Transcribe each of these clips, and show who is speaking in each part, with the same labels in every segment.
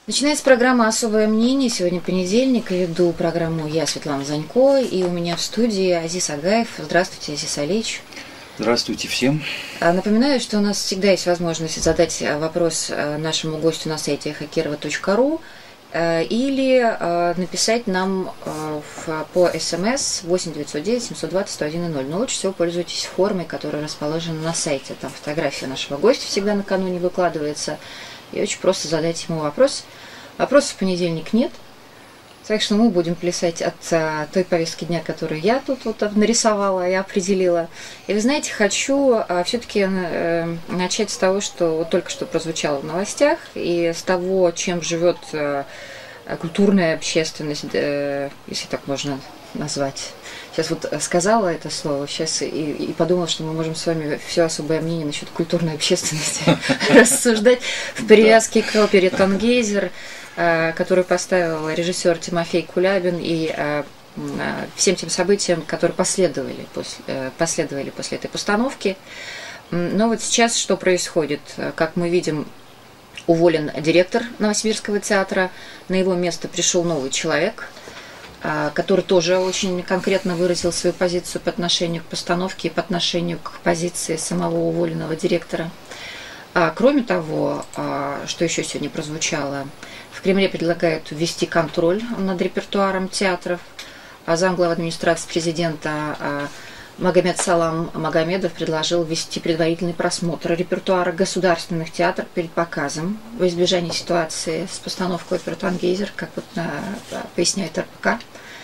Speaker 1: Начинается программа «Особое мнение». Сегодня понедельник, и веду программу я, Светлана Занько, и у меня в студии Азиз Агаев. Здравствуйте, Азиз Алиевич.
Speaker 2: Здравствуйте всем.
Speaker 1: Напоминаю, что у нас всегда есть возможность задать вопрос нашему гостю на сайте hackerova.ru или написать нам по СМС 8909 720 110. Но лучше всего пользуйтесь формой, которая расположена на сайте. Там фотография нашего гостя всегда накануне выкладывается. И очень просто задать ему вопрос. Вопросов в понедельник нет. Так что мы будем плясать от той повестки дня, которую я тут нарисовала и определила. И вы знаете, хочу все-таки начать с того, что только что прозвучало в новостях, и с того, чем живет культурная общественность, если так можно назвать. Сейчас вот сказала это слово, сейчас и подумала, что мы можем с вами все особое мнение насчет культурной общественности рассуждать в привязке к опере «Тангейзер», которую поставил режиссер Тимофей Кулябин, и всем тем событиям, которые последовали после этой постановки. Но вот сейчас что происходит? Как мы видим, уволен директор Новосибирского театра, на его место пришел новый человек, который тоже очень конкретно выразил свою позицию по отношению к постановке и по отношению к позиции самого уволенного директора. Кроме того, что еще сегодня прозвучало, в Кремле предлагают ввести контроль над репертуаром театров. Замглава администрации президента Магомед Салам Магомедов предложил ввести предварительный просмотр репертуара государственных театров перед показом во избежание ситуации с постановкой оперы «Тангейзер», как вот поясняет РПК.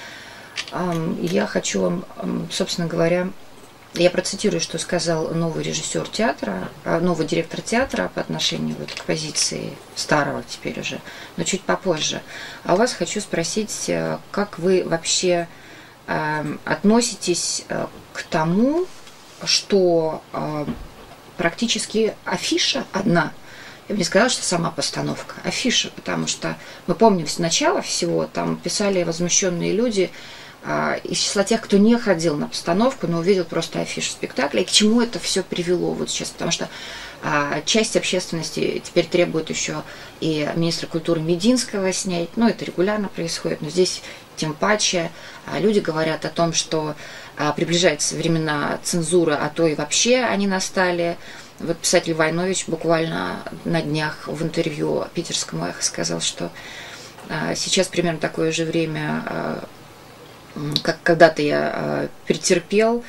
Speaker 1: Я хочу вам, собственно говоря, я процитирую, что сказал новый режиссер театра, новый директор театра по отношению вот к позиции старого теперь уже, но чуть попозже. А у вас хочу спросить, как вы вообще относитесь к тому, что практически афиша одна, я бы не сказала, что сама постановка, афиша, потому что мы помним с начала всего, там писали возмущенные люди из числа тех, кто не ходил на постановку, но увидел просто афишу спектакля, и к чему это все привело вот сейчас, потому что часть общественности теперь требует еще и министра культуры Мединского снять, ну это регулярно происходит, но здесь тем паче люди говорят о том, что приближаются времена цензуры, а то и вообще они настали. Вот писатель Войнович буквально на днях в интервью питерскому «Эхо» сказал, что сейчас примерно такое же время, как когда-то я претерпел,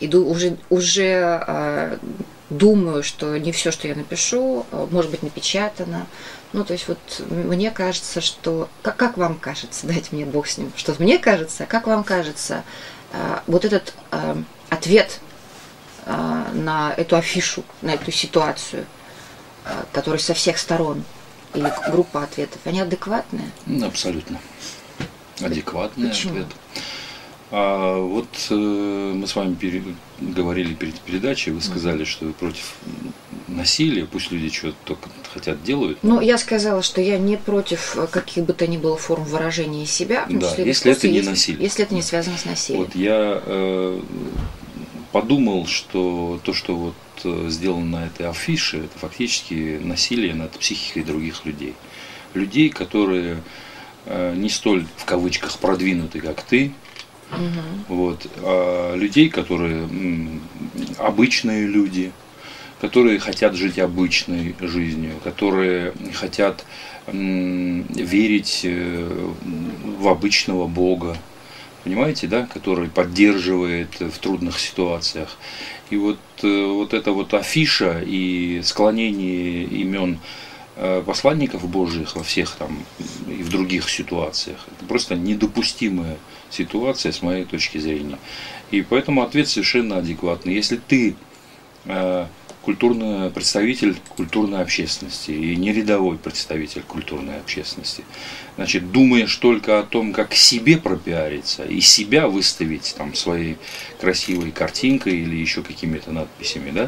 Speaker 1: уже думаю, что не все, что я напишу, может быть напечатано. Ну, то есть вот мне кажется, что... Как вам кажется? Дайте мне Бог с ним. Что мне кажется, как вам кажется, вот этот ответ на эту афишу, на эту ситуацию, которая со всех сторон, или группа ответов, они адекватные?
Speaker 2: Абсолютно. Адекватный
Speaker 1: Почему?
Speaker 2: ответ. Вот мы с вами говорили перед передачей, вы сказали, что вы против насилия, пусть люди что-то только хотят делают.
Speaker 1: Ну, я сказала, что я не против каких бы то ни было форм выражения себя,
Speaker 2: да, если это не насилие.
Speaker 1: Если это не связано с насилием.
Speaker 2: Вот я подумал, что то, что вот сделано на этой афише, это фактически насилие над психикой других людей. Людей, которые не столь, в кавычках, продвинуты, как ты. Вот, людей, которые обычные люди, которые хотят жить обычной жизнью, которые хотят верить в обычного Бога, понимаете, да, который поддерживает в трудных ситуациях. И вот эта вот афиша и склонение имен посланников Божьих во всех там и в других ситуациях, это просто недопустимая ситуация с моей точки зрения. И поэтому ответ совершенно адекватный. Если ты культурный представитель культурной общественности и не рядовой представитель культурной общественности, значит, думаешь только о том, как себе пропиариться и себя выставить там своей красивой картинкой или еще какими-то надписями, да,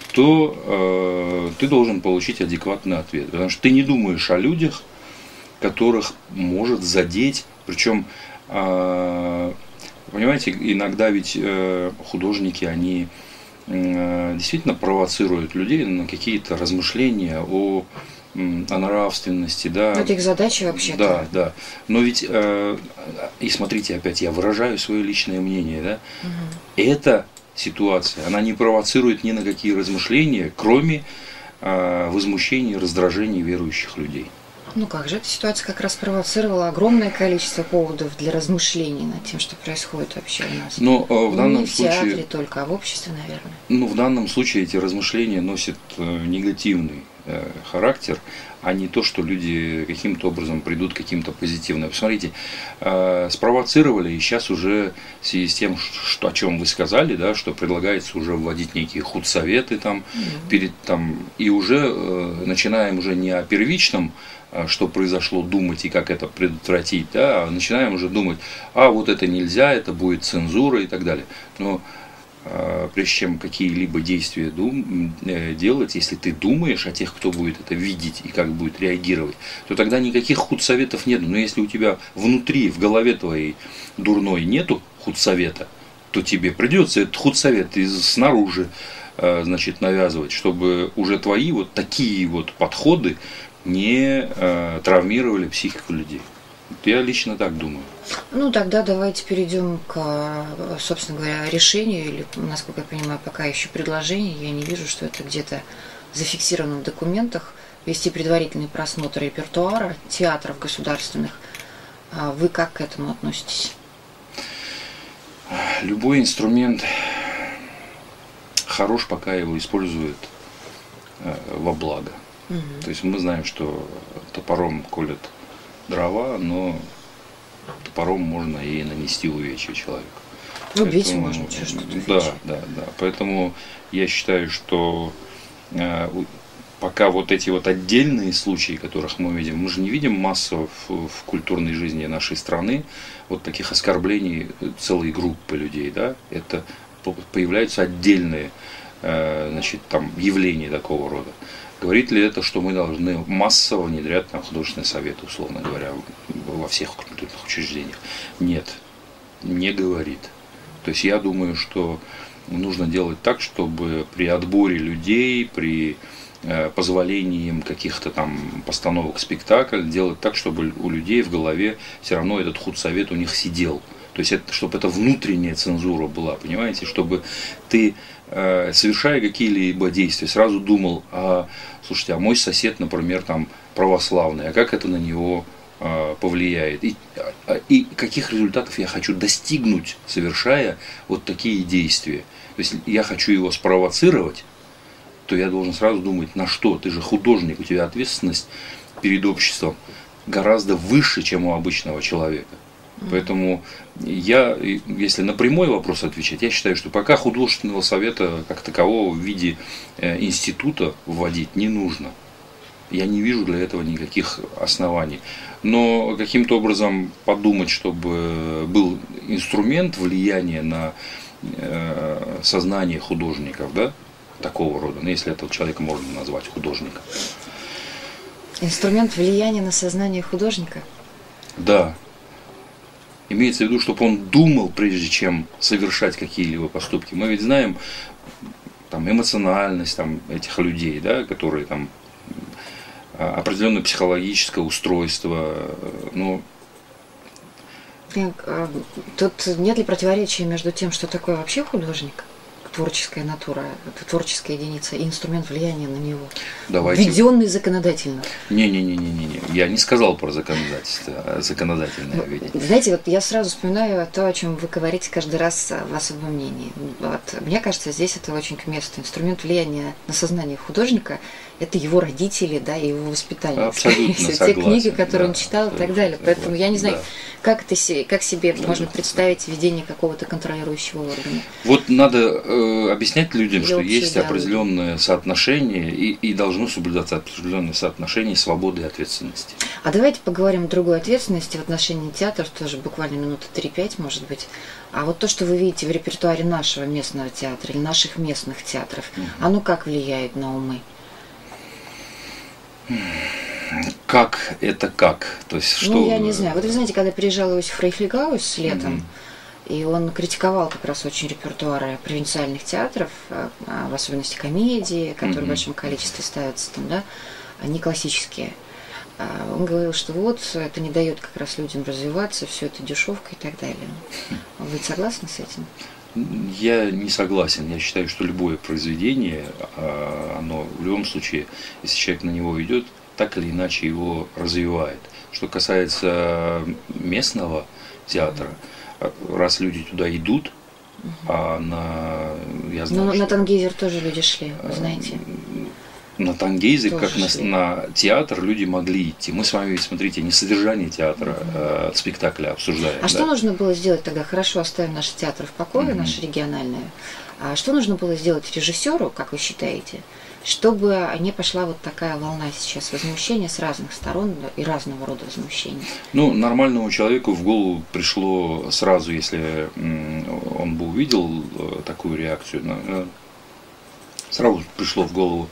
Speaker 2: то ты должен получить адекватный ответ. Потому что ты не думаешь о людях, которых может задеть. Причем, понимаете, иногда ведь художники, они действительно провоцируют людей на какие-то размышления о о нравственности, да.
Speaker 1: Это их задача вообще-то.
Speaker 2: Да, да. Но ведь, и смотрите, опять я выражаю свое личное мнение, да. Эта ситуация, она не провоцирует ни на какие размышления, кроме возмущения и раздражения верующих людей.
Speaker 1: Ну как же, эта ситуация как раз провоцировала огромное количество поводов для размышлений над тем, что происходит вообще у нас.
Speaker 2: Но в данном
Speaker 1: не в театре
Speaker 2: случае,
Speaker 1: только, а в обществе, наверное.
Speaker 2: ну, в данном случае эти размышления носят негативный характер, а не то, что люди каким-то образом придут к каким-то позитивным. Посмотрите, спровоцировали, и сейчас уже в связи с тем, что, о чем вы сказали, да, что предлагается уже вводить некие худсоветы там, перед, там, и уже начинаем уже не о первичном, что произошло, думать и как это предотвратить, да, а начинаем уже думать, вот это нельзя, это будет цензура и так далее. Но прежде чем какие-либо действия делать, если ты думаешь о тех, кто будет это видеть и как будет реагировать, то тогда никаких худсоветов нет. Но если у тебя внутри, в голове твоей дурной нету худсовета, то тебе придется этот худсовет снаружи, значит, навязывать, чтобы уже твои вот такие вот подходы не травмировали психику людей. Я лично так думаю.
Speaker 1: Ну, тогда давайте перейдем к, собственно говоря, решению, или, насколько я понимаю, пока еще предложение. Я не вижу, что это где-то зафиксировано в документах. Вести предварительный просмотр репертуара театров государственных. Вы как к этому относитесь?
Speaker 2: Любой инструмент хорош, пока его используют во благо. То есть мы знаем, что топором колят дрова, но топором можно и нанести увечья человеку.
Speaker 1: Убить можно, что-то.
Speaker 2: Да. Поэтому я считаю, что пока вот эти вот отдельные случаи, которых мы видим, мы же не видим массово в культурной жизни нашей страны вот таких оскорблений целой группы людей, да, это появляются отдельные, значит, там явления такого рода. Говорит ли это, что мы должны массово внедрять там художественные советы, условно говоря, во всех культурных учреждениях? Нет, не говорит. То есть я думаю, что нужно делать так, чтобы при отборе людей, при позволении им каких-то там постановок спектакля, делать так, чтобы у людей в голове все равно этот худсовет у них сидел. То есть, чтобы это внутренняя цензура была, понимаете, чтобы ты, совершая какие-либо действия, сразу думал, слушайте, а мой сосед, например, там православный, а как это на него повлияет? И каких результатов я хочу достигнуть, совершая вот такие действия. То есть, я хочу его спровоцировать, то я должен сразу думать, на что? Ты же художник, у тебя ответственность перед обществом гораздо выше, чем у обычного человека. Поэтому я, если на прямой вопрос отвечать, я считаю, что пока художественного совета как такового в виде института вводить не нужно. Я не вижу для этого никаких оснований. Но каким-то образом подумать, чтобы был инструмент влияния на сознание художников, да, такого рода, ну, если этого человека можно назвать художником.
Speaker 1: Инструмент влияния на сознание художника?
Speaker 2: Да. Имеется в виду, чтобы он думал, прежде чем совершать какие-либо поступки. Мы ведь знаем там, эмоциональность там, этих людей, да, которые там определенное психологическое устройство. Ну,
Speaker 1: тут нет ли противоречия между тем, что такое вообще художник, творческая натура, творческая единица, и инструмент влияния на него, введенный законодательно?
Speaker 2: Не-не-не, я не сказал про законодательство, а законодательное видение.
Speaker 1: Знаете, вот я сразу вспоминаю то, о чем вы говорите каждый раз в особом мнении. Вот. Мне кажется, здесь это очень к месту. Инструмент влияния на сознание художника – это его родители, да, и его воспитание.
Speaker 2: Абсолютно согласен.
Speaker 1: Те книги, которые он читал и так далее. Поэтому я не знаю, как себе можно представить введение какого-то контролирующего органа.
Speaker 2: Вот надо объяснять людям, что есть определенное соотношение и должно соблюдаться определенное соотношение свободы и ответственности.
Speaker 1: А давайте поговорим о другой ответственности в отношении театра, тоже буквально минуты 3-5, может быть. А вот то, что вы видите в репертуаре нашего местного театра или наших местных театров, оно как влияет на умы?
Speaker 2: Как это как? То есть, что...
Speaker 1: Ну, я не знаю. Вот вы знаете, когда приезжал Иосиф Рейхлигаус летом, и он критиковал как раз очень репертуары провинциальных театров, в особенности комедии, которые в большом количестве ставятся там, да. не классические. Он говорил, что вот это не дает как раз людям развиваться, все это дешевка и так далее. Вы согласны с этим?
Speaker 2: Я не согласен. Я считаю, что любое произведение, оно в любом случае, если человек на него идет, так или иначе его развивает. Что касается местного театра, раз люди туда идут, я знаю,
Speaker 1: но на Тангейзер тоже люди шли, вы знаете.
Speaker 2: На Тангейзер,
Speaker 1: тоже
Speaker 2: как на театр, люди могли идти. Мы с вами, смотрите, не содержание театра, спектакля обсуждаем.
Speaker 1: Что нужно было сделать тогда? Хорошо, оставим наши театры в покое, наши региональные. А что нужно было сделать режиссеру, как вы считаете, чтобы не пошла вот такая волна сейчас возмущения с разных сторон и разного рода возмущений?
Speaker 2: Ну, нормальному человеку в голову пришло сразу, если он бы увидел такую реакцию, сразу пришло в голову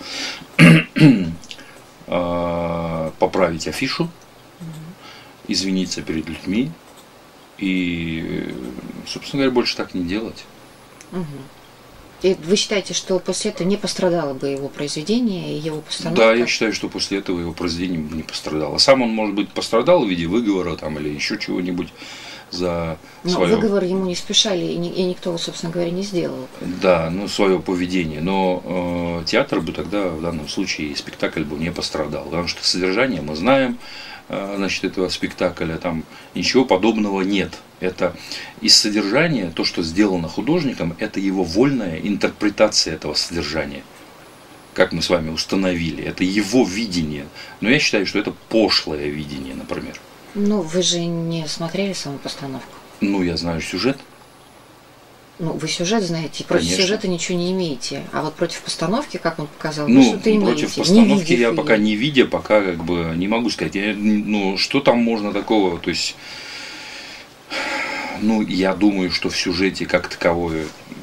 Speaker 2: поправить афишу, извиниться перед людьми и, собственно говоря, больше так не делать.
Speaker 1: И вы считаете, что после этого не пострадало бы его произведение и его постановка?
Speaker 2: Да, я считаю, что после этого его произведение бы не пострадало. Сам он, может быть, пострадал в виде выговора там, или еще чего-нибудь за свое...
Speaker 1: выговор ему не спешали, и никто его, собственно говоря, не сделал.
Speaker 2: Да, свое поведение. Но театр бы тогда, в данном случае, спектакль бы не пострадал. Потому что содержание мы знаем, значит, этого спектакля, там ничего подобного нет. Это из содержания, то, что сделано художником, это его вольная интерпретация этого содержания. Как мы с вами установили, это его видение. Но я считаю, что это пошлое видение, например.
Speaker 1: Вы же не смотрели саму постановку?
Speaker 2: Я знаю сюжет.
Speaker 1: Вы сюжет знаете, против сюжета ничего не имеете. А вот против постановки, как он показал, вы что-то имеете.
Speaker 2: Против постановки я пока не видя, пока как бы не могу сказать. Что там можно такого, то есть... я думаю, что в сюжете как таковое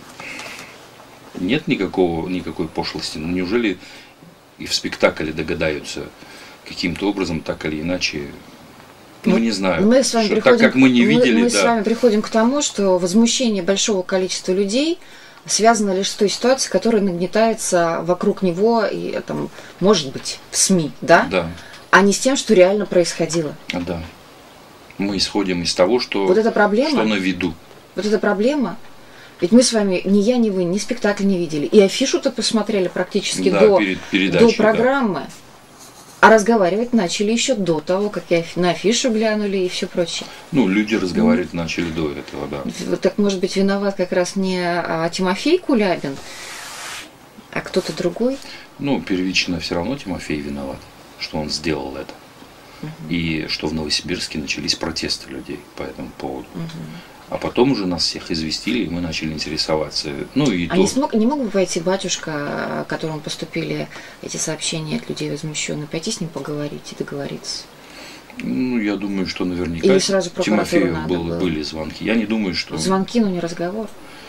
Speaker 2: нет никакой пошлости. Неужели и в спектакле догадаются каким-то образом, так или иначе, не знаю.
Speaker 1: Мы с вами
Speaker 2: так как мы не видели,
Speaker 1: мы с вами приходим к тому, что возмущение большого количества людей связано лишь с той ситуацией, которая нагнетается вокруг него и, может быть, в СМИ, да? А не с тем, что реально происходило.
Speaker 2: Да. Мы исходим из того, что,
Speaker 1: вот эта проблема,
Speaker 2: что на виду.
Speaker 1: Вот эта проблема. Ведь мы с вами, ни я, ни вы, ни спектакль не видели. И афишу-то посмотрели практически до программы. Да. А разговаривать начали еще до того, как на афишу глянули и все прочее.
Speaker 2: Люди разговаривать начали до этого, да.
Speaker 1: Так, может быть, виноват как раз не Тимофей Кулябин, а кто-то другой?
Speaker 2: Первично все равно Тимофей виноват, что он сделал это. И что в Новосибирске начались протесты людей по этому поводу. А потом уже нас всех известили, и мы начали интересоваться.
Speaker 1: Не мог бы пойти батюшка, которому поступили эти сообщения от людей возмущенных, пойти с ним поговорить и договориться?
Speaker 2: Я думаю, что наверняка
Speaker 1: или сразу
Speaker 2: Тимофею были звонки. Я не думаю, что...
Speaker 1: Звонки, но не разговор.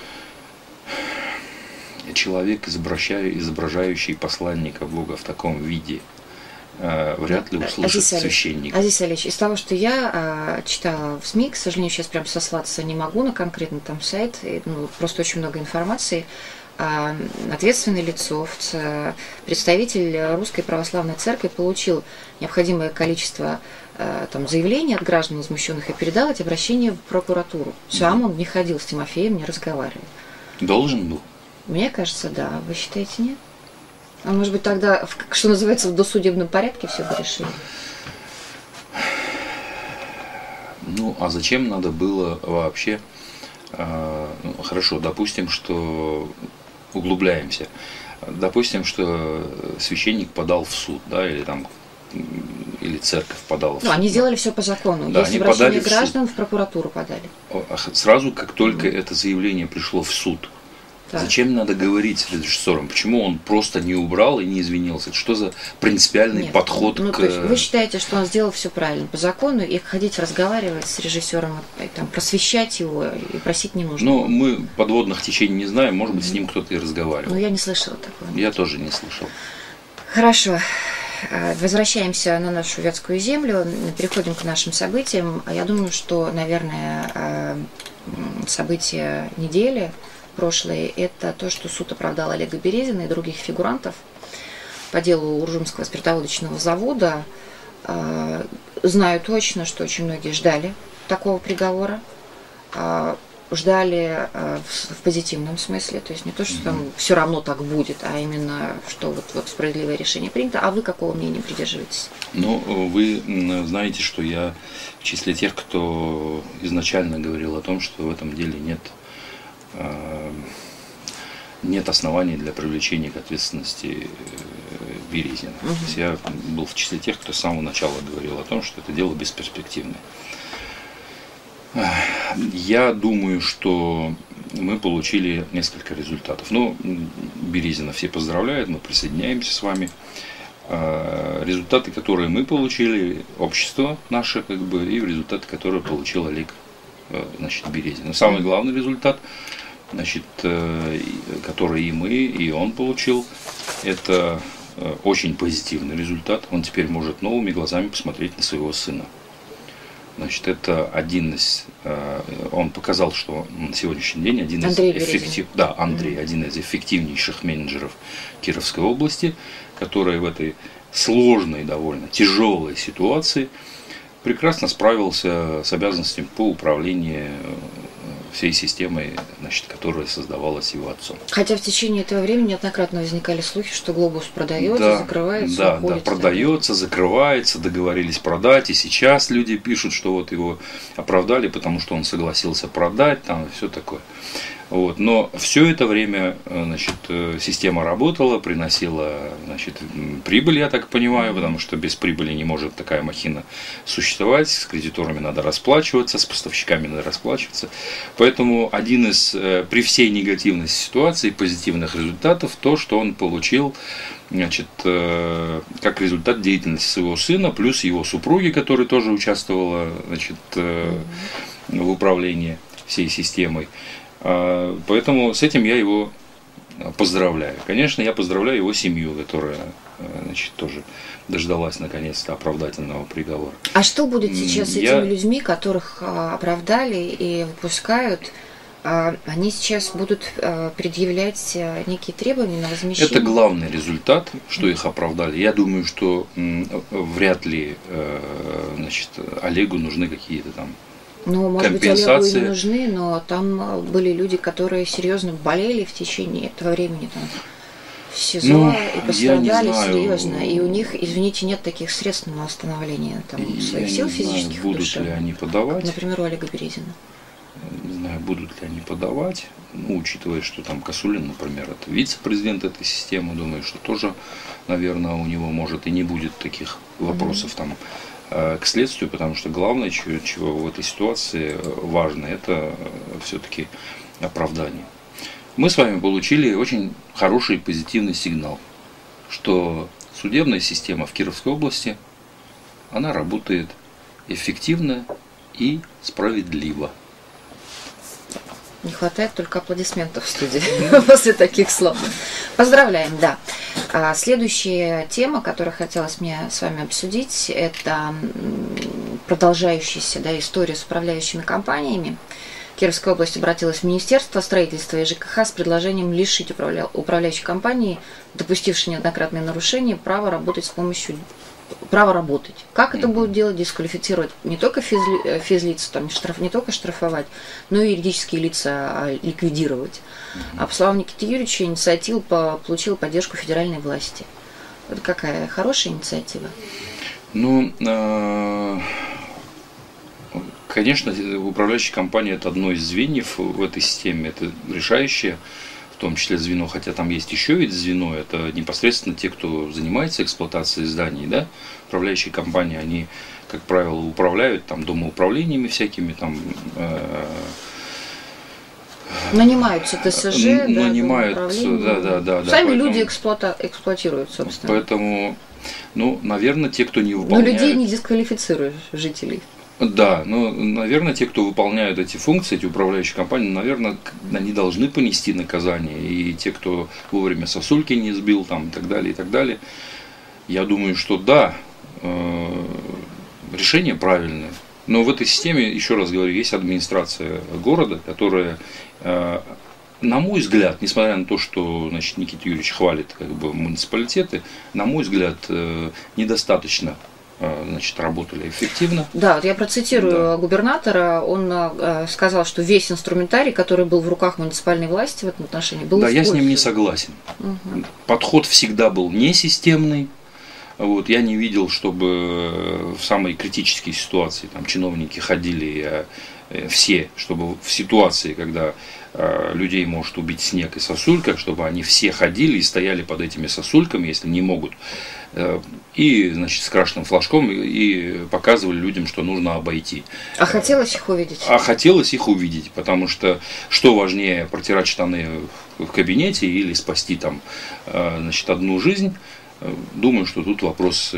Speaker 2: Человек, изображающий посланника Бога в таком виде, вряд ли услышит священника.
Speaker 1: Азиз Алиевич, из того, что я читала в СМИ, к сожалению, сейчас прям сослаться не могу на конкретно там сайт, просто очень много информации, ответственное лицо, представитель Русской Православной Церкви получил необходимое количество заявлений от граждан возмущенных и передал эти обращения в прокуратуру. Сам он не ходил с Тимофеем, не разговаривал.
Speaker 2: Должен был?
Speaker 1: Мне кажется, да. Вы считаете, нет? А может быть, тогда, что называется, в досудебном порядке все бы решили?
Speaker 2: А зачем надо было вообще... Хорошо, допустим, что... Углубляемся. Допустим, что священник подал в суд, да, или церковь подала в суд.
Speaker 1: Они сделали все по закону.
Speaker 2: Да,
Speaker 1: есть обращение граждан, в прокуратуру подали.
Speaker 2: Сразу, как только это заявление пришло в суд, да. Зачем надо говорить с режиссером? Почему он просто не убрал и не извинился? Что за принципиальный подход к...
Speaker 1: То есть вы считаете, что он сделал все правильно по закону, и ходить разговаривать с режиссером, просвещать его и просить не нужно?
Speaker 2: Мы подводных течений не знаем, может быть, с ним кто-то и разговаривал.
Speaker 1: Я не слышала такого.
Speaker 2: Я тоже не слышал.
Speaker 1: Хорошо. Возвращаемся на нашу Вятскую землю, переходим к нашим событиям. Я думаю, что, наверное, события недели прошлые, это то, что суд оправдал Олега Березина и других фигурантов по делу Уржумского спиртоводочного завода, знаю точно, что очень многие ждали такого приговора, ждали в позитивном смысле, то есть не то, что там все равно так будет, а именно, что вот справедливое решение принято. А вы какого мнения придерживаетесь?
Speaker 2: Ну, вы знаете, что я в числе тех, кто изначально говорил о том, что в этом деле нет оснований для привлечения к ответственности Березина. То есть я был в числе тех, кто с самого начала говорил о том, что это дело бесперспективное. Я думаю, что мы получили несколько результатов. Ну, Березина все поздравляют, мы присоединяемся с вами. Результаты, которые мы получили, общество наше, как бы, и результаты, которые получил Олег, значит, Березин. Но самый главный результат, значит, который и мы, и он получил, это очень позитивный результат. Он теперь может новыми глазами посмотреть на своего сына. Значит, это один из, он показал, что на сегодняшний день один из один из эффективнейших менеджеров Кировской области, который в этой сложной, довольно тяжелой ситуации прекрасно справился с обязанностями по управлению всей системой, значит, которая создавалась его отцом.
Speaker 1: Хотя в течение этого времени неоднократно возникали слухи, что Глобус продается, закрывается, уходит.
Speaker 2: Да, продается, закрывается, договорились продать, и сейчас люди пишут, что вот его оправдали, потому что он согласился продать, там и все такое. Вот. Но все это время, значит, система работала, приносила, значит, прибыль, я так понимаю, потому что без прибыли не может такая махина существовать, с кредиторами надо расплачиваться, с поставщиками надо расплачиваться. Поэтому один из, при всей негативной ситуации, позитивных результатов, то, что он получил, значит, как результат деятельности своего сына, плюс его супруги, которая тоже участвовала, значит, в управлении всей системой. Поэтому с этим я его поздравляю. Конечно, я поздравляю его семью, которая, значит, тоже дождалась наконец-то оправдательного приговора.
Speaker 1: А что будет сейчас с этими людьми, которых оправдали и выпускают? Они сейчас будут предъявлять некие требования на возмещение?
Speaker 2: Это главный результат, что их оправдали. Я думаю, что вряд ли, значит, Олегу нужны какие-то там
Speaker 1: ну, может быть, Олегу и не нужны, но там были люди, которые серьезно болели в течение этого времени там, в СИЗО и пострадали серьезно. И у них, извините, нет таких средств на восстановление там, своих сил физических.
Speaker 2: Будут ли они подавать?
Speaker 1: Как, например, у Олега Березина.
Speaker 2: Не знаю, будут ли они подавать. Ну, учитывая, что там Косулин, например, это вице-президент этой системы, думаю, что тоже, наверное, у него может и не будет таких вопросов там к следствию, потому что главное, чего в этой ситуации важно, это все-таки оправдание. Мы с вами получили очень хороший позитивный сигнал, что судебная система в Кировской области, она работает эффективно и справедливо.
Speaker 1: Не хватает только аплодисментов в студии после таких слов. Поздравляем, да. Следующая тема, которую хотелось мне с вами обсудить, это продолжающаяся история с управляющими компаниями. Кировская область обратилась в Министерство строительства и ЖКХ с предложением лишить управляющей компании, допустившей неоднократные нарушения, права работать. Как это будут делать? Дисквалифицировать не только физлиц, там, не только штрафовать, но и юридические лица ликвидировать. А по словам Никиты Юрьевича, инициатива получила поддержку федеральной власти. Это какая хорошая инициатива?
Speaker 2: Ну, конечно, управляющая компания – это одно из звеньев в этой системе, это решающее, в том числе звено, хотя там есть еще ведь звено, это непосредственно те, кто занимается эксплуатацией зданий, да, управляющие компании, они, как правило, управляют там домоуправлениями всякими, там,
Speaker 1: нанимаются ТСЖ,
Speaker 2: нанимаются, да.
Speaker 1: Сами поэтому, люди эксплуатируют, собственно.
Speaker 2: Поэтому, ну, наверное, те, кто не выполняет…
Speaker 1: Но людей не дисквалифицируют, жителей.
Speaker 2: Да, но, наверное, те, кто выполняют эти функции, эти управляющие компании, наверное, они должны понести наказание. И те, кто вовремя сосульки не сбил, там, и так далее, я думаю, что да, решение правильное. Но в этой системе, еще раз говорю, есть администрация города, которая на мой взгляд, несмотря на то, что, значит, Никита Юрьевич хвалит как бы муниципалитеты, на мой взгляд, недостаточно, значит, работали эффективно.
Speaker 1: Да, вот я процитирую губернатора, он сказал, что весь инструментарий, который был в руках муниципальной власти в этом отношении, был
Speaker 2: использован. Я с ним не
Speaker 1: использован.
Speaker 2: согласен. Подход всегда был несистемный. Вот, я не видел, чтобы в самой критической ситуации там чиновники ходили все, чтобы в ситуации, когда людей может убить снег и сосулька, чтобы они все ходили и стояли под этими сосульками, если не могут, и, значит, с красным флажком и показывали людям, что нужно обойти.
Speaker 1: А хотелось их увидеть?
Speaker 2: А хотелось их увидеть, потому что важнее, протирать штаны в кабинете или спасти там, значит, одну жизнь? Думаю, что тут вопрос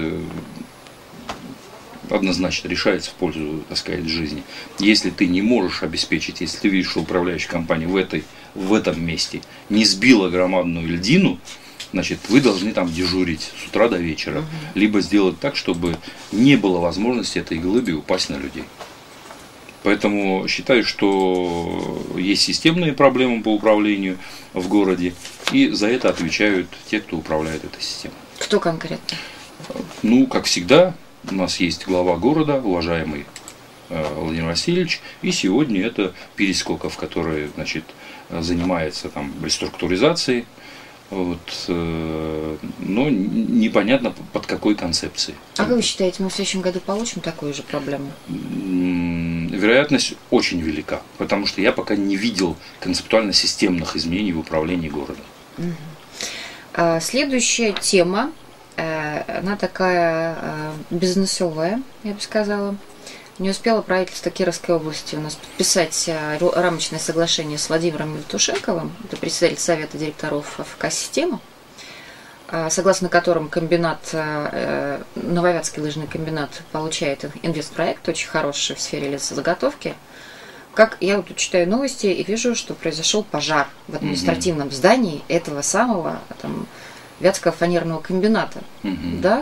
Speaker 2: однозначно решается в пользу, так сказать, жизни. Если ты не можешь обеспечить, если ты видишь, что управляющая компания в этом месте не сбила громадную льдину, значит, вы должны там дежурить с утра до вечера, либо сделать так, чтобы не было возможности этой глыбе упасть на людей. Поэтому считаю, что есть системные проблемы по управлению в городе, и за это отвечают те, кто управляет этой системой.
Speaker 1: Кто конкретно?
Speaker 2: Ну, как всегда, у нас есть глава города, уважаемый Владимир Васильевич, и сегодня это Перескоков, который, значит, занимается там реструктуризацией, вот, но непонятно под какой концепцией.
Speaker 1: А как вы считаете, мы в следующем году получим такую же проблему?
Speaker 2: Вероятность очень велика, потому что я пока не видел концептуально системных изменений в управлении городом.
Speaker 1: Следующая тема, она такая бизнесовая, я бы сказала. Не успело правительство Кировской области у нас подписать рамочное соглашение с Владимиром Евтушенковым, это председатель Совета директоров АФК «Система», согласно которым комбинат, Нововятский лыжный комбинат получает инвестпроект, очень хороший в сфере лесозаготовки. Как я вот тут читаю новости и вижу, что произошел пожар в административном здании этого самого там, Вятского фанерного комбината. Да?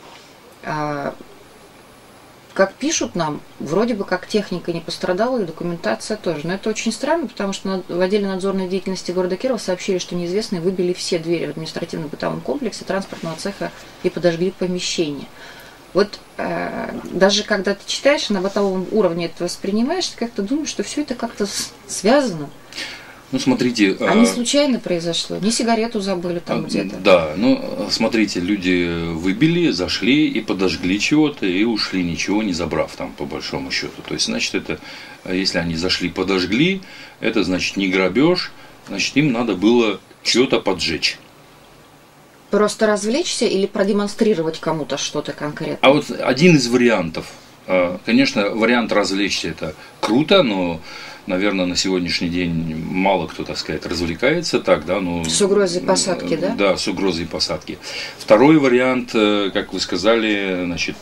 Speaker 1: Как пишут нам, вроде бы как техника не пострадала, и документация тоже. Но это очень странно, потому что в отделе надзорной деятельности города Кирова сообщили, что неизвестные выбили все двери в административно-бытовом комплексе транспортного цеха и подожгли помещение. Вот даже когда ты читаешь, на бытовом уровне это воспринимаешь, ты как-то думаешь, что все это как-то связано.
Speaker 2: Ну, смотрите...
Speaker 1: А не случайно произошло? Не сигарету забыли там где-то?
Speaker 2: Да, ну, смотрите, люди выбили, зашли и подожгли чего-то, и ушли, ничего не забрав там, по большому счету. То есть, значит, это, если они зашли, подожгли, это, значит, не грабеж, значит, им надо было чего-то поджечь.
Speaker 1: Просто развлечься или продемонстрировать кому-то что-то конкретное?
Speaker 2: А вот один из вариантов. Конечно, вариант развлечься – это круто, но, наверное, на сегодняшний день мало кто, так сказать, развлекается так, да, но...
Speaker 1: С угрозой посадки, да?
Speaker 2: Да, с угрозой посадки. Второй вариант, как вы сказали, значит...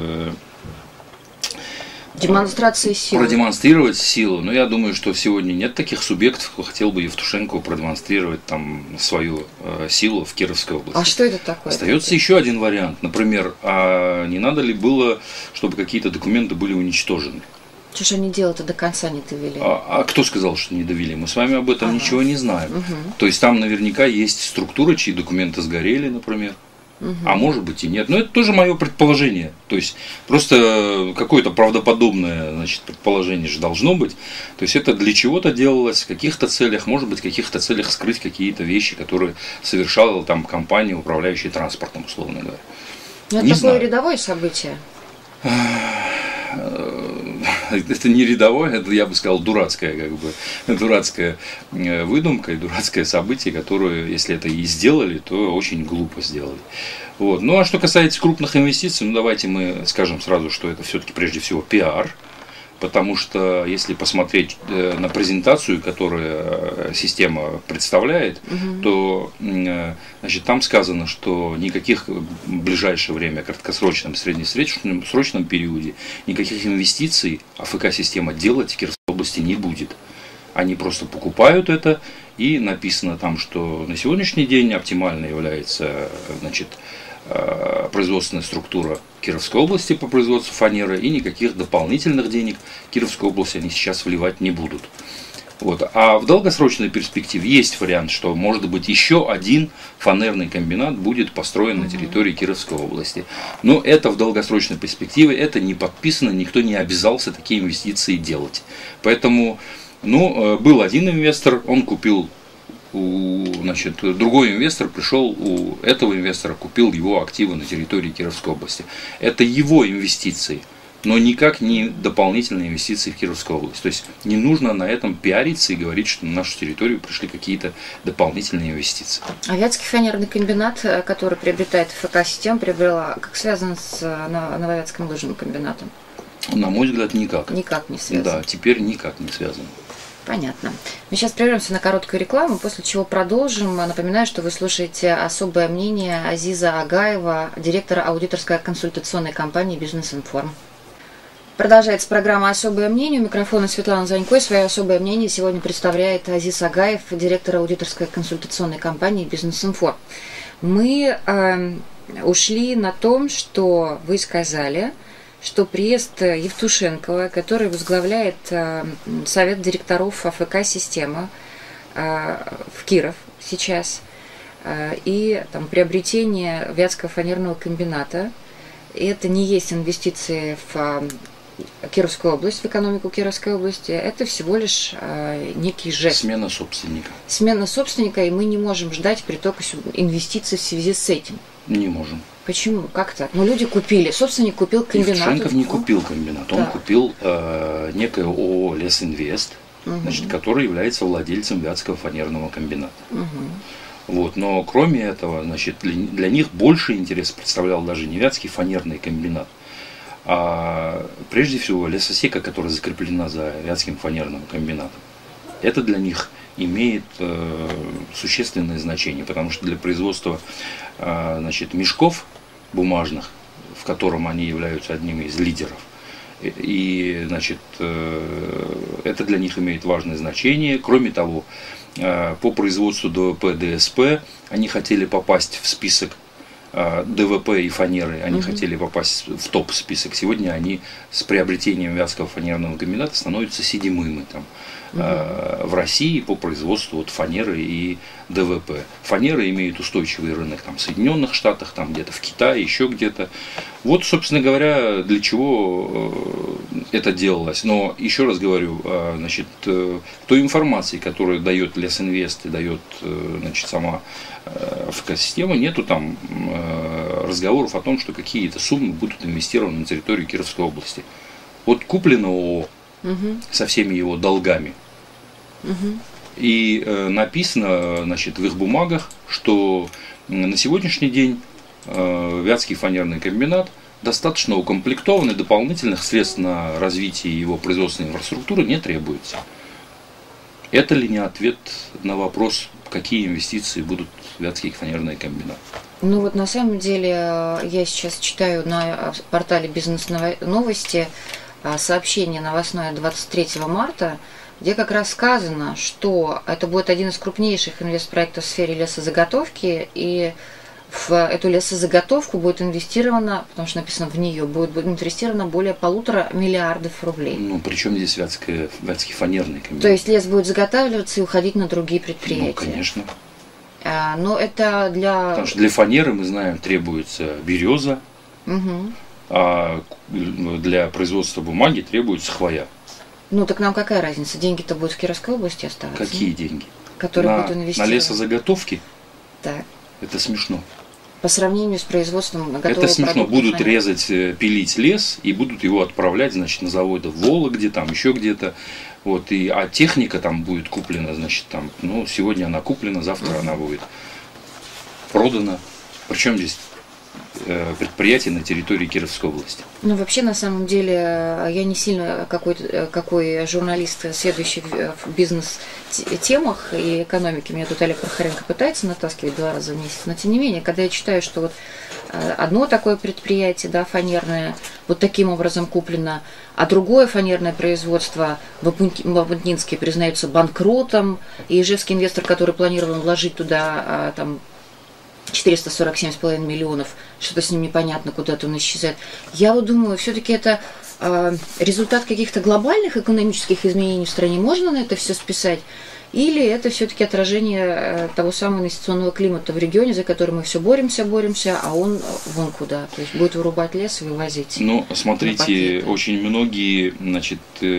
Speaker 1: Демонстрация силы.
Speaker 2: Продемонстрировать силу. Но я думаю, что сегодня нет таких субъектов, кто хотел бы Евтушенко продемонстрировать там свою силу в Кировской области.
Speaker 1: А что это такое?
Speaker 2: Остается еще один вариант. Например, а не надо ли было, чтобы какие-то документы были уничтожены?
Speaker 1: Что же они дело-то до конца не довели?
Speaker 2: А кто сказал, что не довели? Мы с вами об этом ничего не знаем. То есть там наверняка есть структуры, чьи документы сгорели, например. А может быть и нет. Но это тоже мое предположение. То есть просто какое-то правдоподобное, значит, предположение же должно быть. То есть это для чего-то делалось, в каких-то целях, может быть, в каких-то целях скрыть какие-то вещи, которые совершала там компания, управляющая транспортом, условно говоря.
Speaker 1: Но это такое рядовое событие.
Speaker 2: Это не рядовое, это, я бы сказал, дурацкая выдумка и дурацкое событие, которое, если это и сделали, то очень глупо сделали. Вот. Ну, а что касается крупных инвестиций, ну, давайте мы скажем сразу, что это все-таки прежде всего пиар, потому что если посмотреть на презентацию, которую система представляет, то, значит, там сказано, что никаких в ближайшее время, краткосрочном, среднесрочном периоде, никаких инвестиций АФК-система делать в Кировской области не будет. Они просто покупают это, и написано там, что на сегодняшний день оптимально является, значит, производственная структура Кировской области по производству фанеры, и никаких дополнительных денег Кировской области они сейчас вливать не будут. Вот. А в долгосрочной перспективе есть вариант, что может быть еще один фанерный комбинат будет построен на территории Кировской области. Но это в долгосрочной перспективе, это не подписано, никто не обязался такие инвестиции делать. Поэтому, был один инвестор, он купил, другой инвестор пришел, у этого инвестора купил его активы на территории Кировской области. Это его инвестиции, но никак не дополнительные инвестиции в Кировскую область. То есть не нужно на этом пиариться и говорить, что на нашу территорию пришли какие-то дополнительные инвестиции.
Speaker 1: А Вятский фанерный комбинат, который приобретает ФК-систему, приобрела, как связан с Нововятским лыжным комбинатом?
Speaker 2: На мой взгляд, никак.
Speaker 1: Никак не связан.
Speaker 2: Да, теперь никак не связано.
Speaker 1: Понятно. Мы сейчас прервемся на короткую рекламу, после чего продолжим. Напоминаю, что вы слушаете особое мнение Азиза Агаева, директора аудиторской консультационной компании «Бизнес-информ». Продолжается программа «Особое мнение». У микрофона Светлана Занько. Свое особое мнение сегодня представляет Азиз Агаев, директор аудиторской консультационной компании «Бизнес-инфо». Мы ушли на том, что вы сказали, что приезд Евтушенкова, который возглавляет совет директоров АФК-системы в Киров сейчас, и там приобретение Вятского фанерного комбината, это не есть инвестиции в Кировскую область, в экономику Кировской области, это всего лишь некий жест.
Speaker 2: Смена собственника.
Speaker 1: Смена собственника, и мы не можем ждать притока инвестиций в связи с этим.
Speaker 2: Не можем.
Speaker 1: Почему? Как так? Люди купили, собственник купил комбинат.
Speaker 2: Евтушенков не купил комбинат, он купил некое ООО «Лесинвест», который является владельцем Вятского фанерного комбината. Вот, но кроме этого, для них больше интерес представлял даже не Вятский фанерный комбинат, а прежде всего лесосека, которая закреплена за Вятским фанерным комбинатом. Это для них имеет существенное значение, потому что для производства мешков бумажных, в котором они являются одним из лидеров, и это для них имеет важное значение. Кроме того, по производству ДВП, ДСП они хотели попасть в список ДВП и фанеры, они хотели попасть в топ-список. Сегодня они с приобретением Вятского фанерного комбината становятся седьмыми в России по производству фанеры и ДВП. Фанеры имеют устойчивый рынок в Соединенных Штатах, где-то в Китае, еще где-то. Вот, собственно говоря, для чего это делалось. Но еще раз говорю, той информации, которую дает Лесинвест и дает сама ФК-система, нету там разговоров о том, что какие-то суммы будут инвестированы на территорию Кировской области. Вот куплено ООО со всеми его долгами. И написано в их бумагах, что на сегодняшний день Вятский фанерный комбинат достаточно укомплектован, и дополнительных средств на развитие его производственной инфраструктуры не требуется. Это ли не ответ на вопрос, какие инвестиции будут в Вятский фанерный комбинат?
Speaker 1: На самом деле, я сейчас читаю на портале «Бизнес-новости» сообщение новостное 23 марта, где как раз сказано, что это будет один из крупнейших инвестпроектов в сфере лесозаготовки, и в эту лесозаготовку будет инвестировано, потому что написано в нее, будет инвестировано более 1,5 миллиарда рублей.
Speaker 2: Причем здесь Вятский фанерный комбинат? То
Speaker 1: есть лес будет заготавливаться и уходить на другие предприятия?
Speaker 2: Конечно.
Speaker 1: Но это для...
Speaker 2: Потому что для фанеры, мы знаем, требуется береза, а для производства бумаги требуется хвоя.
Speaker 1: Так нам какая разница? Деньги-то будут в Кировской области оставаться.
Speaker 2: Какие деньги?
Speaker 1: Которые будут инвестированы.
Speaker 2: На лесозаготовки?
Speaker 1: Так.
Speaker 2: Это смешно.
Speaker 1: По сравнению с производством готового продукта. Это
Speaker 2: смешно. Будут резать, пилить лес и будут его отправлять, на заводы в Вологде, еще где-то. А техника будет куплена, сегодня она куплена, завтра она будет продана. Причем здесь предприятий на территории Кировской области?
Speaker 1: Вообще, на самом деле, я не сильно какой журналист, следующий в бизнес-темах и экономике. Меня тут Олег Прохоренко пытается натаскивать 2 раза в месяц. Но, тем не менее, когда я читаю, что одно такое предприятие, фанерное, таким образом куплено, а другое фанерное производство в Абунтинске признается банкротом, и ижевский инвестор, который планировал вложить туда 447,5 миллионов, что-то с ним непонятно, куда-то он исчезает. Я думаю, все-таки это результат каких-то глобальных экономических изменений в стране, можно на это все списать? Или это все-таки отражение того самого инвестиционного климата в регионе, за который мы все боремся, а он вон куда, то есть будет вырубать лес и вывозить?
Speaker 2: Ну, смотрите, очень многие, значит,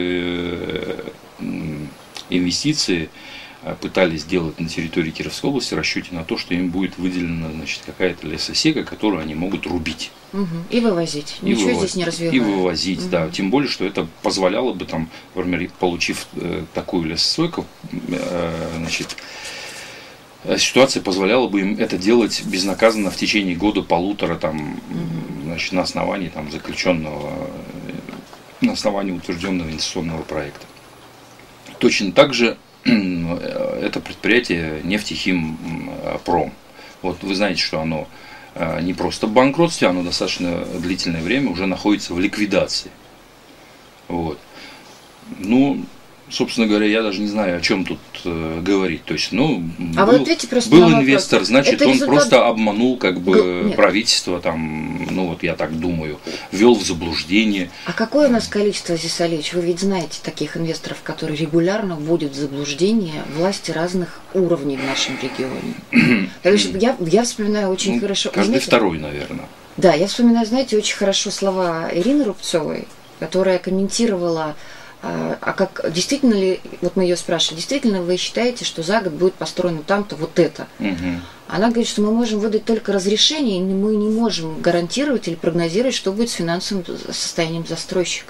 Speaker 2: инвестиции пытались сделать на территории Кировской области в расчете на то, что им будет выделена, значит, какая-то лесосека, которую они могут рубить.
Speaker 1: И вывозить. Ничего здесь не развивать.
Speaker 2: И вывозить, да. Тем более, что это позволяло бы, там, например, получив такую лесосеку, значит, ситуация позволяла бы им это делать безнаказанно в течение года-полутора, там, значит, на основании там, заключенного, на основании утвержденного инвестиционного проекта. Точно так же это предприятие Нефтехимпром. Вот вы знаете, что оно не просто в банкротстве, оно достаточно длительное время уже находится в ликвидации. Вот. Ну, собственно говоря, я даже не знаю, о чем тут говорить. То есть, ну, был инвестор, значит, он просто обманул как бы правительство, там, ну вот я так думаю, ввел в заблуждение. А какое у нас количество, Азиз Алиевич? Вы ведь знаете таких инвесторов, которые регулярно вводят в заблуждение власти разных уровней в нашем регионе. Я вспоминаю очень хорошо. Каждый второй, наверное.
Speaker 1: Да, я вспоминаю, знаете, очень хорошо слова Ирины Рубцовой, которая комментировала. А как действительно ли, вот мы ее спрашивали, действительно вы считаете, что за год будет построено там-то вот это? Она говорит, что мы можем выдать только разрешение, и мы не можем гарантировать или прогнозировать, что будет с финансовым состоянием застройщика.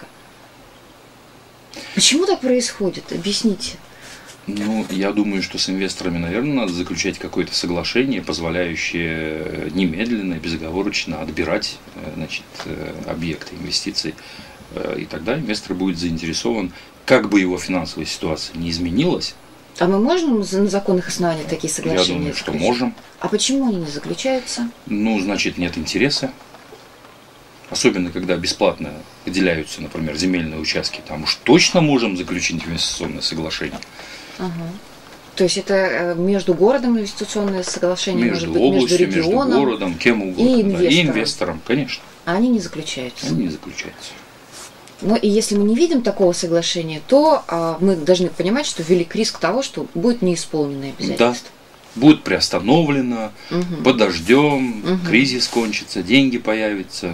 Speaker 1: Почему так происходит? Объясните.
Speaker 2: Ну, я думаю, что с инвесторами, наверное, надо заключать какое-то соглашение, позволяющее немедленно и безоговорочно отбирать, значит, объекты инвестиций. И тогда инвестор будет заинтересован, как бы его финансовая ситуация не изменилась.
Speaker 1: А мы можем на законных основаниях такие соглашения?
Speaker 2: Я думаю, что можем.
Speaker 1: А почему они не заключаются?
Speaker 2: Ну, значит, нет интереса. Особенно, когда бесплатно выделяются, например, земельные участки. Там уж точно можем заключить инвестиционное соглашение.
Speaker 1: То есть это между городом инвестиционное соглашение,
Speaker 2: между
Speaker 1: может быть,
Speaker 2: областью,
Speaker 1: между регионом,
Speaker 2: между городом, кем угодно. И инвестором, конечно.
Speaker 1: А они не заключаются?
Speaker 2: Они не заключаются.
Speaker 1: Ну и если мы не видим такого соглашения, то мы должны понимать, что велик риск того, что будет неисполненное обязательство.
Speaker 2: Да, будет приостановлено, подождем, кризис кончится, деньги появятся.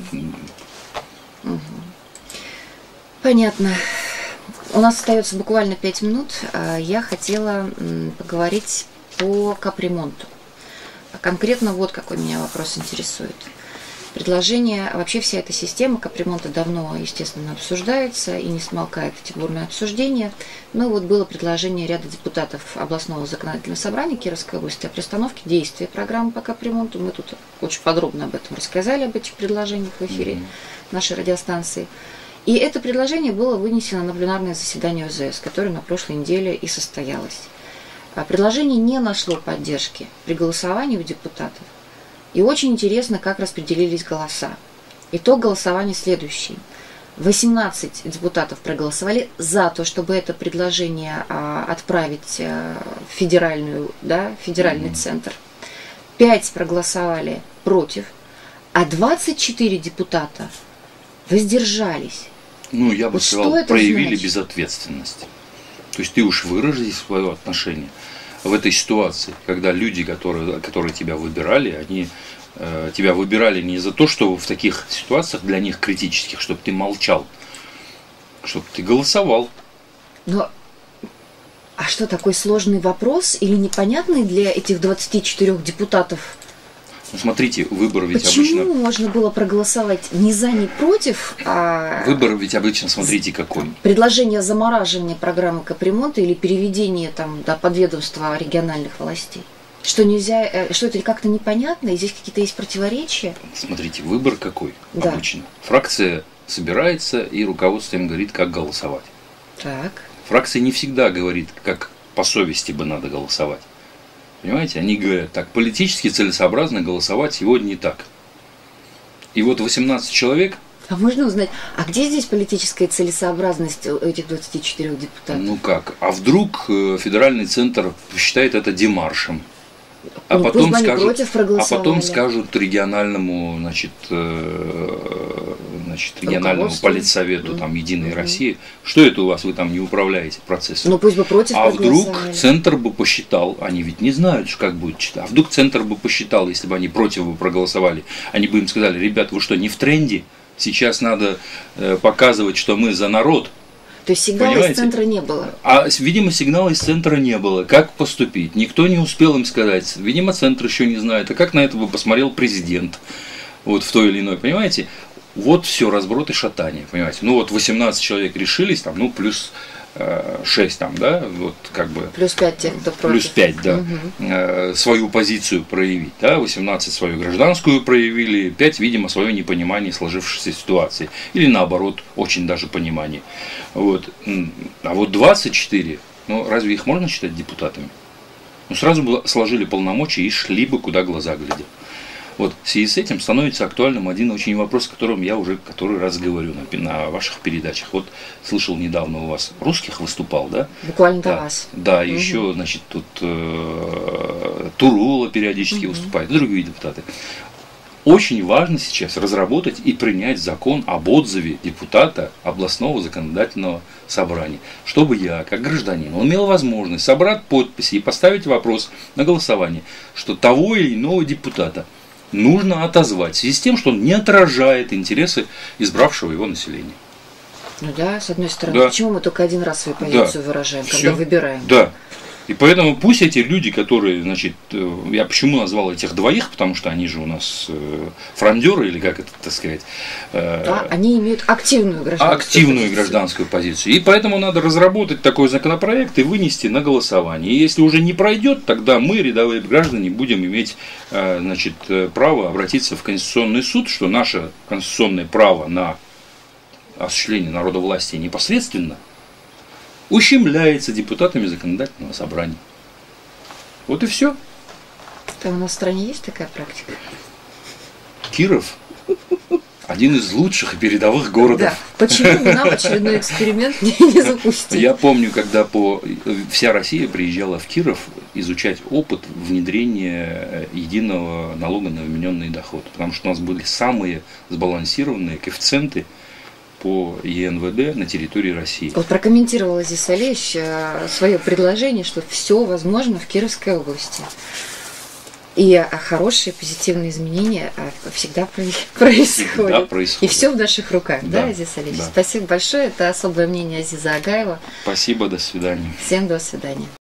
Speaker 1: Понятно. У нас остается буквально 5 минут. Я хотела поговорить по капремонту. Конкретно вот какой меня вопрос интересует. Предложение, вообще вся эта система капремонта давно, естественно, обсуждается и не смолкает эти бурные обсуждения. Но вот было предложение ряда депутатов областного законодательного собрания Кировской области о приостановке действия программы по капремонту. Мы тут очень подробно об этом рассказали, об этих предложениях в эфире нашей радиостанции. И это предложение было вынесено на пленарное заседание ОЗС, которое на прошлой неделе и состоялось. Предложение не нашло поддержки при голосовании у депутатов. И очень интересно, как распределились голоса. Итог голосования следующий. 18 депутатов проголосовали за то, чтобы это предложение отправить в федеральный центр. 5 проголосовали против, а 24 депутата воздержались.
Speaker 2: Ну, я бы сказал, проявили безответственность. То есть ты уж выразил свое отношение в этой ситуации, когда люди, которые тебя выбирали, они тебя выбирали не за то, что в таких ситуациях для них критических, чтобы ты молчал, чтобы ты голосовал.
Speaker 1: Но а что, такой сложный вопрос или непонятный для этих 24 депутатов?
Speaker 2: Ну, смотрите, выбор ведь
Speaker 1: обычно... Почему можно было проголосовать не за, не против?
Speaker 2: Выбор ведь обычно, смотрите, какой.
Speaker 1: Предложение замораживания программы капремонта или переведения там, до подведомства региональных властей. Что нельзя, что это как-то непонятно, и здесь какие-то есть противоречия?
Speaker 2: Смотрите, выбор какой обычно. Фракция собирается, и руководство им говорит, как голосовать.
Speaker 1: Так.
Speaker 2: Фракция не всегда говорит, как по совести бы надо голосовать. Понимаете, они говорят, так, политически целесообразно голосовать сегодня не так. И вот 18 человек...
Speaker 1: А можно узнать, а где здесь политическая целесообразность у этих 24 депутатов?
Speaker 2: Ну как, а вдруг федеральный центр считает это демаршем? А
Speaker 1: Ну,
Speaker 2: потом
Speaker 1: пусть бы они
Speaker 2: скажут,
Speaker 1: против проголосовали.
Speaker 2: региональному, региональному
Speaker 1: Руководству.
Speaker 2: политсовету там Единой России, что это у вас, вы там не управляете процессом.
Speaker 1: Ну, пусть бы против
Speaker 2: А вдруг
Speaker 1: проголосовали.
Speaker 2: Центр бы посчитал, они ведь не знают, как будет читать, а вдруг Центр бы посчитал, если бы они против бы проголосовали, они бы им сказали: ребят, вы что, не в тренде? Сейчас надо показывать, что мы за народ.
Speaker 1: То есть сигнала
Speaker 2: Понимаете?
Speaker 1: из центра не было.
Speaker 2: А, видимо, сигнала из центра не было. Как поступить? Никто не успел им сказать. Видимо, центр еще не знает. А как на это бы посмотрел президент? Вот в той или иной, понимаете? Вот все, разброд и шатание, понимаете? Ну вот 18 человек решились, там, ну плюс 6 там, да, вот как бы.
Speaker 1: Плюс 5 тех, кто против.
Speaker 2: Плюс 5, да. Свою позицию проявить, да, 18 свою гражданскую проявили, 5, видимо, свое непонимание сложившейся ситуации. Или наоборот, очень даже понимание. Вот. А вот 24, ну разве их можно считать депутатами? Ну сразу бы сложили полномочия и шли бы, куда глаза глядят. Вот в связи с этим становится актуальным один очень вопрос, о котором я уже который раз говорю на ваших передачах. Вот слышал недавно у вас русских выступал, да?
Speaker 1: Буквально до
Speaker 2: Да,
Speaker 1: вас.
Speaker 2: да, еще, значит, тут Турула периодически выступает, другие депутаты. Очень важно сейчас разработать и принять закон об отзыве депутата областного законодательного собрания, чтобы я, как гражданин, имел возможность собрать подписи и поставить вопрос на голосование, что того или иного депутата нужно отозвать в связи с тем, что он не отражает интересы избравшего его населения.
Speaker 1: Ну да, с одной стороны.
Speaker 2: Да.
Speaker 1: Почему мы только один раз свою позицию выражаем,
Speaker 2: Всё.
Speaker 1: когда выбираем?
Speaker 2: Да. И поэтому пусть эти люди, которые, значит, я почему назвал этих двоих, потому что они же у нас фрондеры, или как это, так сказать.
Speaker 1: Да, они имеют активную
Speaker 2: гражданскую позицию. И поэтому надо разработать такой законопроект и вынести на голосование. И если уже не пройдет, тогда мы, рядовые граждане, будем иметь, значит, право обратиться в Конституционный суд, что наше конституционное право на осуществление народовластия непосредственно ущемляется депутатами законодательного собрания. Вот и все.
Speaker 1: Да, у нас в стране есть такая практика.
Speaker 2: Киров один из лучших и передовых городов.
Speaker 1: Да. Почему бы нам очередной эксперимент не запустить?
Speaker 2: Я помню, когда вся Россия приезжала в Киров изучать опыт внедрения единого налога на вмененный доход. Потому что у нас были самые сбалансированные коэффициенты по ЕНВД на территории России.
Speaker 1: Вот прокомментировал Азиз Алиевич свое предложение, что все возможно в Кировской области. И хорошие позитивные изменения всегда происходят. И все в наших руках, да, Азиз Алиевич? Да. Спасибо большое. Это особое мнение Азиза Агаева.
Speaker 2: Спасибо, до свидания.
Speaker 1: Всем до свидания.